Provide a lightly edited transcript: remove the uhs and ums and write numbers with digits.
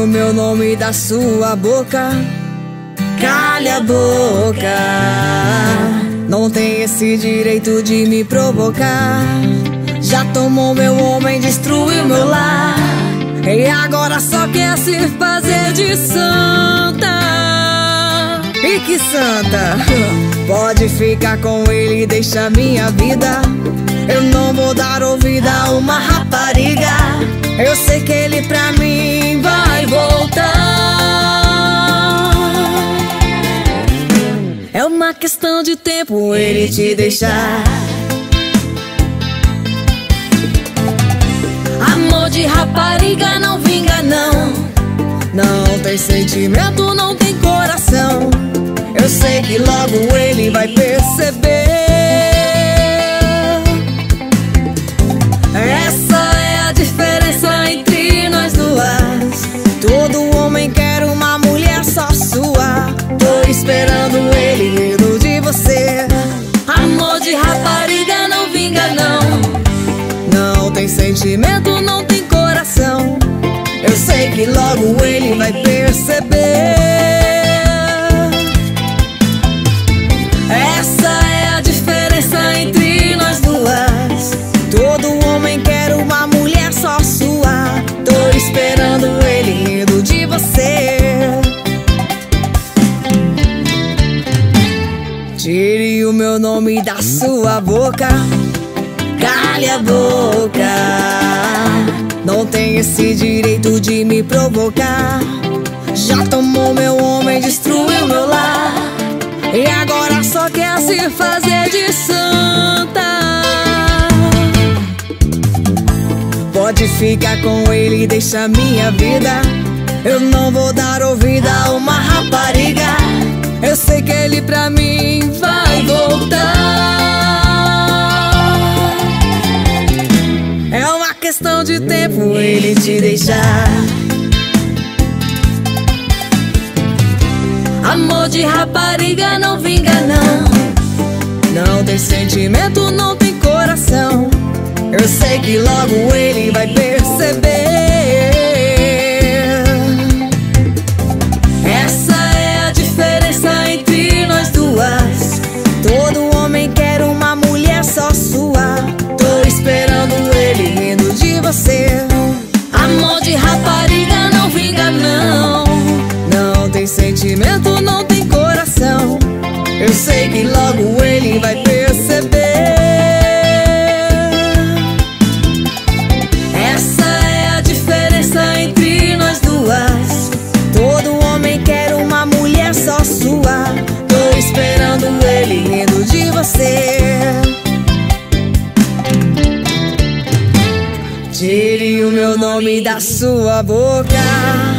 o meu nome da sua boca. Cale a boca. Não tem esse direito de me provocar. Já tomou meu homem, destruiu meu lar, e agora só quer se fazer de santa. E que santa? Pode ficar com ele e deixa minha vida. Eu não vou dar ouvida a uma rapariga. Eu sei que ele pra mim vai voltar. É uma questão de tempo ele te deixar. Amor de rapariga não vinga não. Não tem sentimento, não tem coração. Eu sei que logo ele vai perceber. Essa é a diferença entre nós duas. Todo homem quer uma mulher só sua. Tô esperando ele rindo de você. Amor de rapariga não vinga não. Não tem sentimento, não tem coração. Eu sei que logo ele vai perceber. Essa é a diferença entre nós duas. Todo homem quer uma mulher só sua. Tô esperando ele rindo de você. Tire o meu nome da sua boca. Cale a boca. Não tem esse direito de me provocar. Já tomou meu homem, destruiu meu lar, e agora só quer se fazer de santa. Pode ficar com ele e deixa minha vida. Eu não vou dar ouvida a uma rapariga. Eu sei que ele pra mim vai voltar. É uma questão de tempo ele te deixar. Amor de rapariga não vinga não. Não tem sentimento, não tem coração. Eu sei que logo ele vai perceber. Essa é a diferença entre nós duas. Todo homem quer uma mulher só sua. Tô esperando ele rindo de você. Amor de rapariga não vinga não. Não tem sentimento, não tem coração. Eu sei que logo ele vai perceber. Essa é a diferença entre nós duas. Todo homem quer uma mulher só sua. Tô esperando ele rindo de você. Tire o meu nome da sua boca.